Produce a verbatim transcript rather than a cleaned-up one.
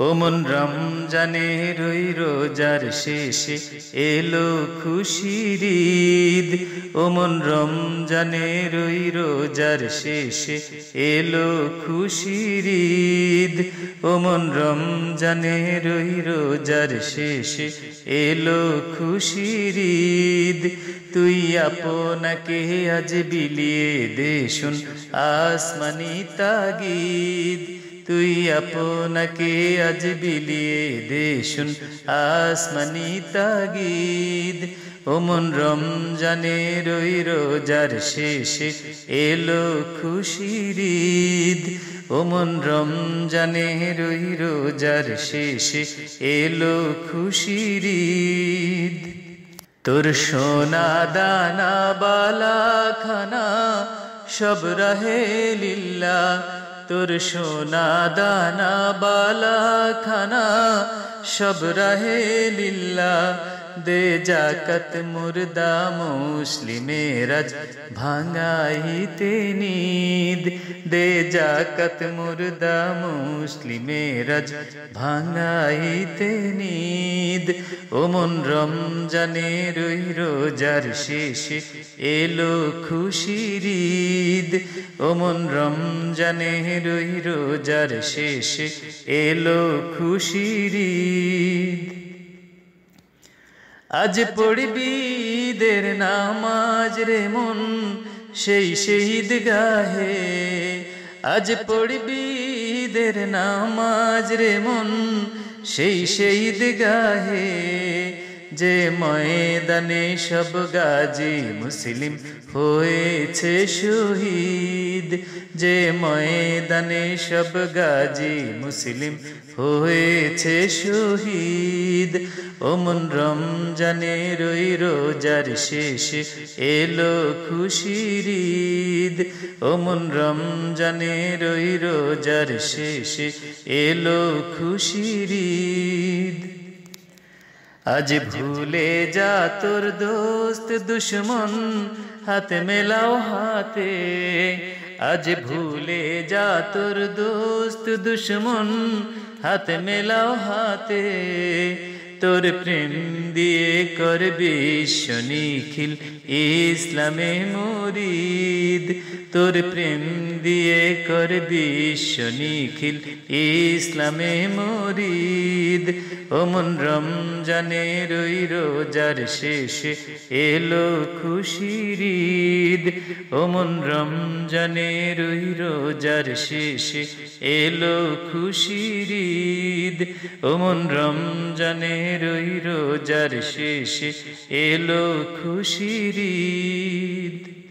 ওমন রমজানের ওই রোজার শেষে এলো খুশির ঈদ। ওমন রমজানের ওই রোজার শেষে এলো খুশির ঈদ। ওমন রমজানের ওই রোজার শেষে এলো খুশির ঈদ। তুই আপনাকে আজ বিলিয়ে দে শুন আসমানি তাগিদ। তুই আপনাকে আজ বিলিয়ে দে শুন আসমানি তাগিদ। ওমন রমজানের ওই রোজার শেষে এলো খুশির ঈদ। ওমন রমজানের ওই রোজার শেষে এলো খুশির ঈদ। তোর সোনা দানা বালা খানা সব রহে লিল্লাহ। তোর সোনা দানা বালা খানা সব রহে লিল্লাহ। দে জাকাত মুর্দা মুসলিমের আজ ভাঙাইতে নিদ। দে জাকাত মুর্দা মুসলিমের আজ ভাঙাইতে নিদ। ওমন রমজানের ওই রোজার শেষে এলো খুশির ঈদ। ওমন রমজানের ওই রোজার শেষে এলো খুশির ঈদ। আজ পড়বি ঈদের নামাজ রে মন সেই শহীদ গাহে। আজ পড়বি ঈদের নামাজ রে মন সেই শহীদ গাহে। যে ময়দানে সব গাজী মুসলিম হয়েছে শহীদ। যে ময়দানে সব গাজী মুসলিম হয়েছে শহীদ। ওমন রমজানের ওই রোজার শেষে এলো খুশির ঈদ। ওমন রমজানের ওই রোজার শেষে এলো খুশির ঈদ। আজ ভুলে যা তোর দোস্ত দুশ্মন হাত মেলাও হাতে। আজ ভুলে যা তোর দোস্ত দুশ্মন হাত মেলাও হাতে। তোর প্রেম দিয়ে করবি বিশ্ব নিখিল ইসলামে মুরিদ। তোর প্রেম দিয়ে করবি বিশ্ব নিখিল ইসলামে মুরিদ। ওমন রমজানের ওই রোজার শেষে এলো খুশির ঈদ। ওমন রমজানের ওই রোজার শেষে এলো খুশির ঈদ। ওমন রমজানের ওই রোজার শেষে এলো খুশির ঈদ।